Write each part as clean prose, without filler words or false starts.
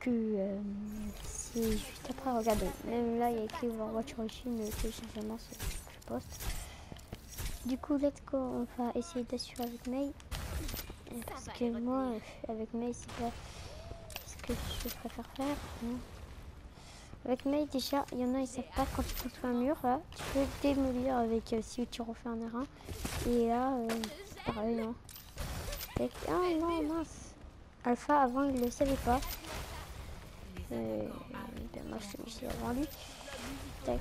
plus. C'est juste après, regardez. Même là, il y a écrit Overwatch Origin, téléchargement, c'est je poste. Du coup, let's go, on va essayer d'assurer avec Mei. Parce que moi, avec Mei, c'est pas ce que je préfère faire. Non. Avec Mei, déjà, il y en a, ils savent pas quand tu construis un mur, là, tu peux démolir avec si tu refais un terrain. Et là, c'est pareil, hein. Ah non, mince. Alpha, avant, il le savait pas. Ben, moi, je suis ici avant lui. Tac.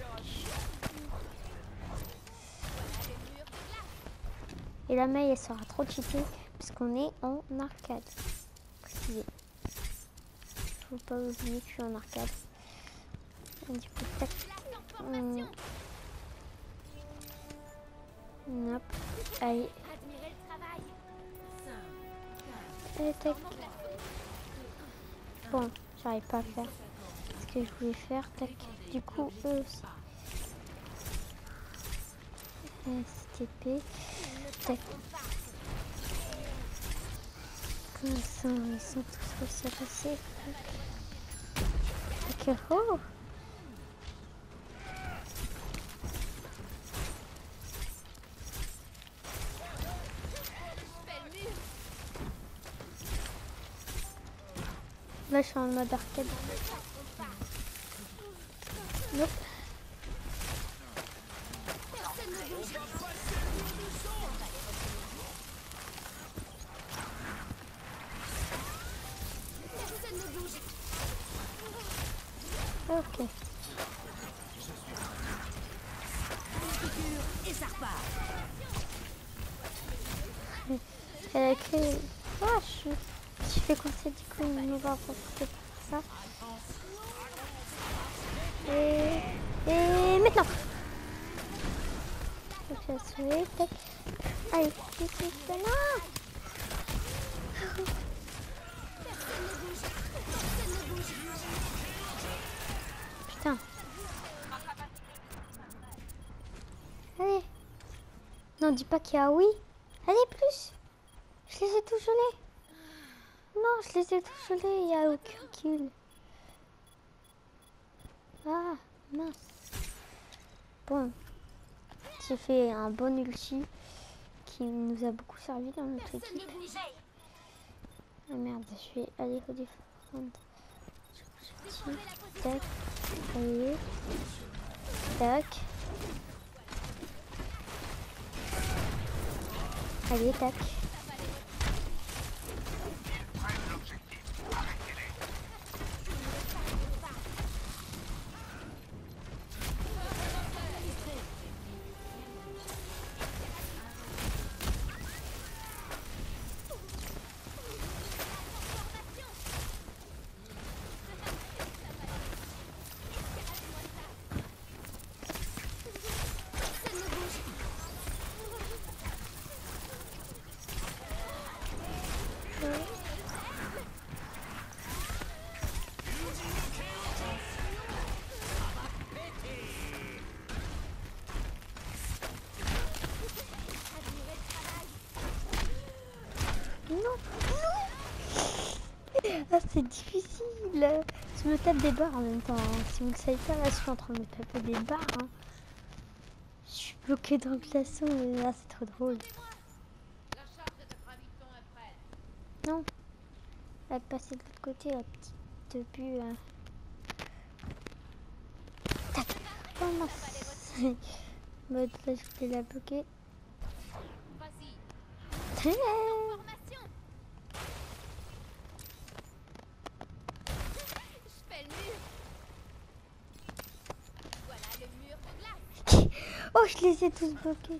Et la Mei, elle sera trop cheatée, parce qu'on est en arcade. Précisé. Faut pas oublier que je suis en arcade. Et du coup, tac. Hop. Allez. Et tac. Bon, j'arrive pas à faire ce que je voulais faire. Tac. Du coup, eux aussi. STP. Tac. Comme ça, ils sont tous réussi à passer. Ok, oh! Là, je suis en mode arcade. Nope. Ok. Et ça repart. Elle a écrit... Oh, je fais coincer du coup, on va profiter pour ça. Et maintenant. Donc je vais sauver. Tac. Allez, ici, non. Putain. Allez. Non, dis pas qu'il y a oui. Allez, plus. Je les ai tous gelés. Non, je les ai tous gelés. Il n'y a aucun kill. Ah, mince. Bon. J'ai fait un bon ulti qui nous a beaucoup servi dans notre équipe. Ah merde, je vais aller au défendre. Tac. Allez. Tac. Allez, tac. Ah, c'est difficile. Je me tape des barres en même temps. Hein. Si vous ne le savez pas, là, je suis en train de me taper des barres. Hein. Je suis bloquée dans le glaçon. Et là, c'est trop drôle. Non. Elle est passée de l'autre côté, la petite bu. Tac. Oh mince. Mode là, je voulais la bloquer. Oh, je les ai tous bloqués.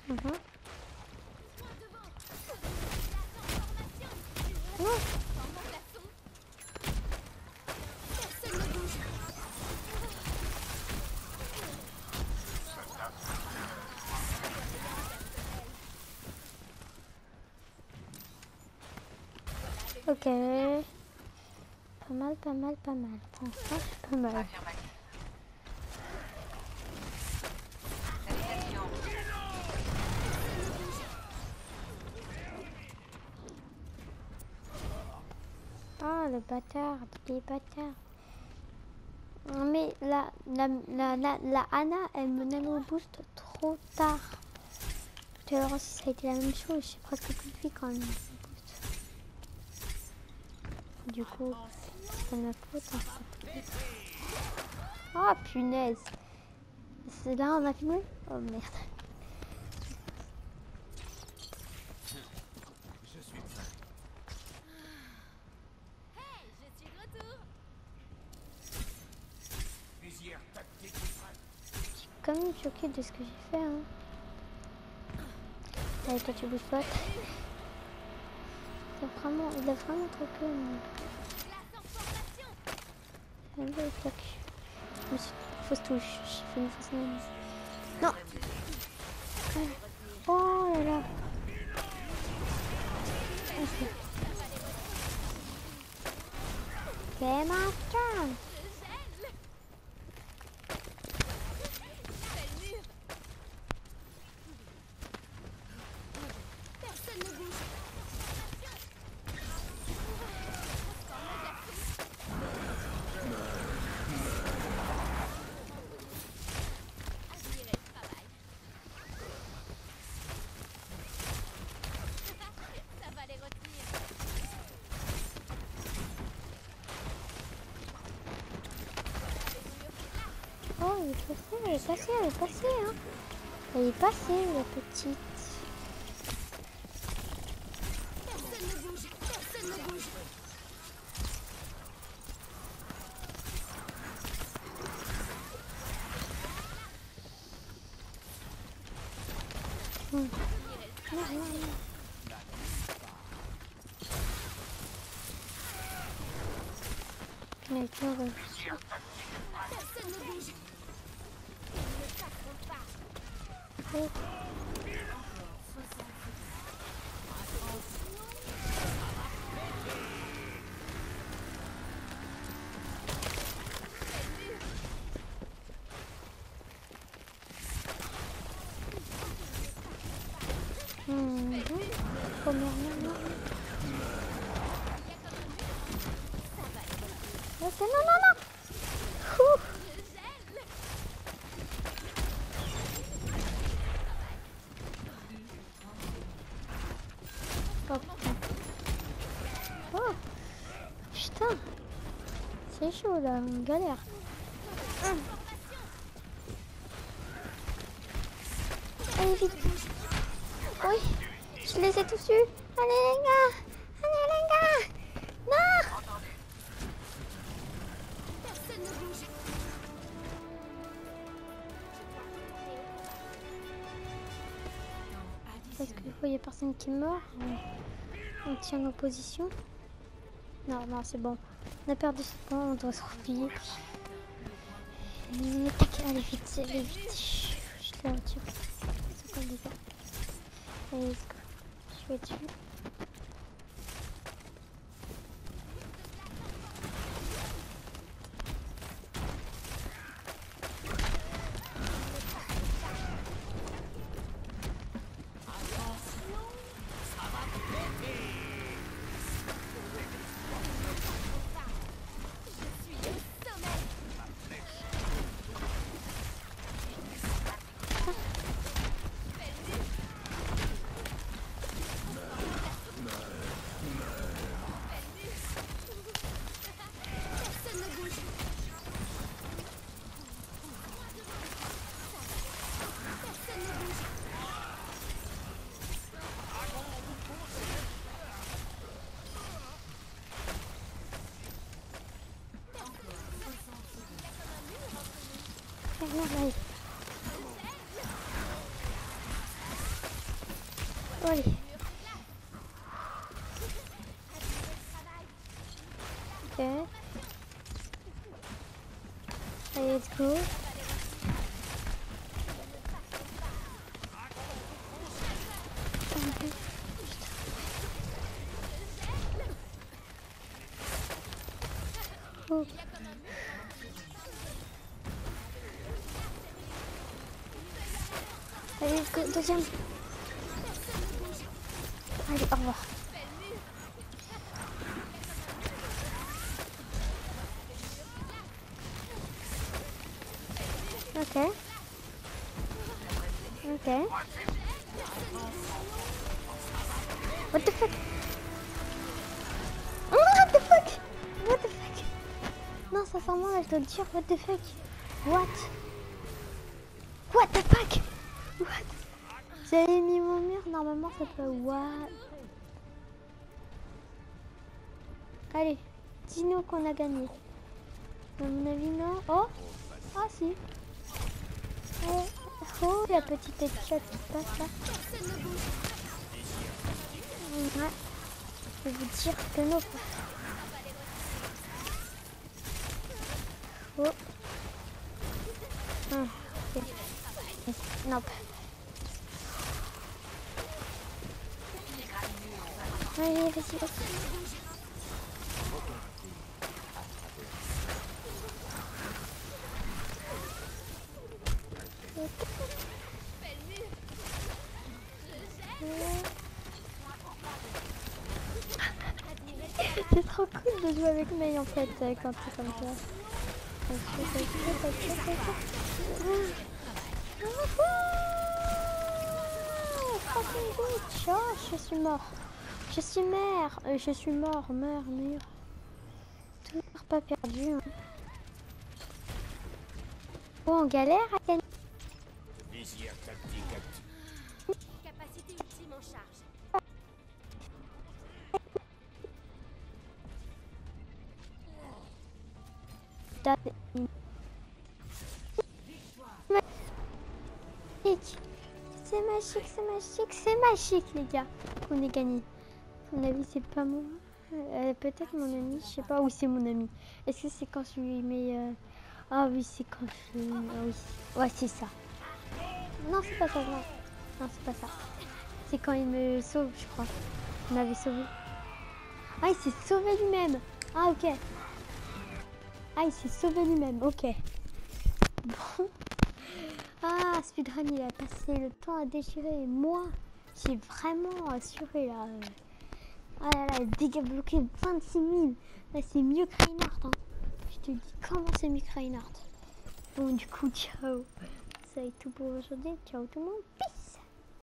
Mhm. Non. Ok. Pas mal, pas mal, pas mal. Franchement, c'est pas mal. Ah, le bâtard, les bâtards. Non, mais la Anna, elle me nano boost trop tard. Tout à l'heure aussi, ça a été la même chose. J'ai presque plus de vie quand même. Du coup, c'est pas de ma faute. Hein. Oh punaise. C'est là on a filmé. Oh merde. Quand même choquée de ce que j'ai fait. Hein. Allez, toi tu bouges pas. Il a vraiment troqué. Je me suis fausse touche. J'ai fait une fausse main. Non. Oh là là. C'est ma turn. Oh, elle est passée, hein. Elle est passée, la petite. Non. Mais tu vois, non. Oh, putain. C'est chaud là, on galère. Allez vite. Oui, je les ai tous eus. Allez les gars. Non. Parce qu'il y a personne qui meurt. On tient nos positions. Non, c'est bon. On a perdu ce point, on doit se replier. Allez vite, allez vite. Je te la retire. C'est quoi les gars? Allez, let's go. Je vais dessus. Allez. Ok. Allez, let's go. Oh. Allez, let's go, deuxième. Allez, au revoir. Ok. Ok. What the fuck? Oh, what the fuck? What the fuck? Non, ça sent mal, je dois le dire. What the fuck? What? What the fuck? What? J'avais mis mon mur, normalement ça peut... What? Allez, dis-nous qu'on a gagné. À mon avis, non. Oh! Ah si. Oh, la petite headshot qui passe là. Ouais. Je vais vous dire que non. Oh. Ok. Non. Allez, vas-y, vas-y. C'est trop cool de jouer avec Mei en fait quand c'est comme ça. Fucking bitch. Oh, je suis mort. Je suis mère. Je suis mort. Meurs. Toujours pas perdu. Hein. Bon, on galère à gagner. Capacité ultime en charge. C'est magique, c'est magique, c'est magique les gars. On est gagné. À mon avis, c'est pas moi. Peut-être mon ami, je sais pas où c'est mon ami. Est-ce que c'est quand je lui mets... Ah oui, c'est quand je... Ah oui. Ouais, c'est ça. Non, c'est pas ça, non. Non, c'est pas ça. C'est quand il me sauve, je crois. Il m'avait sauvé. Ah, il s'est sauvé lui-même. Ah, ok. Ah, il s'est sauvé lui-même, ok. Bon. Ah, speedrun, il a passé le temps à déchirer. Et moi, j'ai vraiment assuré là. Ah là là, dégâts bloqués 26 000. Là, c'est mieux que Reinhardt. Hein. Je te dis comment c'est mieux que Reinhardt. Bon, du coup, ciao. Ça va être tout pour aujourd'hui. Ciao tout le monde. Peace.